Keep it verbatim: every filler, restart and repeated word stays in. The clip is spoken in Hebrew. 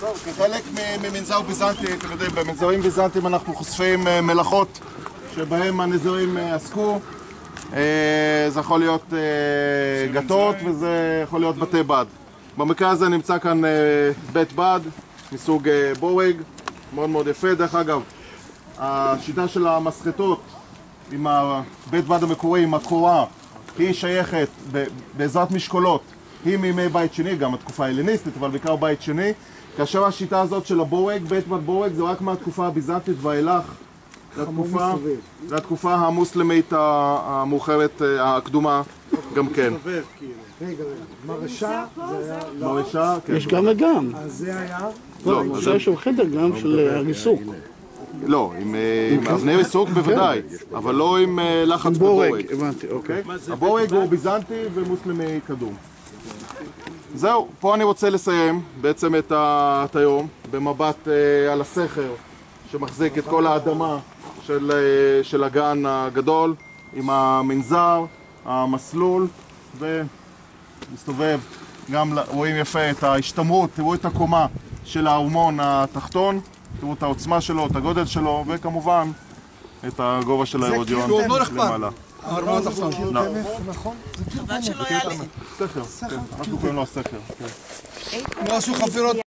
כחלק ממנזר ביזאנטי, אתם יודעים, במנזרים ביזאנטיים אנחנו חושפים מלאכות שבהם הנזירים עסקו. זה יכול להיות גתות וזה יכול להיות בתי בד. במקרה הזה נמצא כאן בית בד מסוג בורג, מאוד מאוד יפה. דרך אגב, השיטה של המסחטות עם הבית בד המקורי, עם הקורה, היא שייכת בעזרת משקולות. היא מימי בית שני, גם התקופה ההלניסטית, אבל בעיקר בית שני. כאשר השיטה הזאת של הבורג, בית בד בורג, זה רק מהתקופה הביזנטית ואילך. לתקופה, לתקופה המוסלמית המאוחרת, הקדומה, גם כן. רגע, מרשה, מרשה, כן. יש גם וגם. אז זה היה? לא, זה יש שם חדר גם של הריסוק. לא, עם אבני ריסוק בוודאי, אבל לא עם לחץ בבורג. הבנתי, אוקיי. הבורג הוא ביזנטי ומוסלמי קדום. זהו, פה אני רוצה לסיים בעצם את היום במבט על הסכר שמחזיק את כל האדמה של, של הגן הגדול עם המנזר, המסלול, ומסתובב, גם רואים יפה את ההשתמרות, תראו את הקומה של הארמון התחתון, תראו את העוצמה שלו, את הגודל שלו, וכמובן את הגובה של ההרודיון למעלה. הארמון התחתון. נכון. חבל שלא היה לי. סכר, אנחנו קוראים לו הסכר. לא עשו חפירות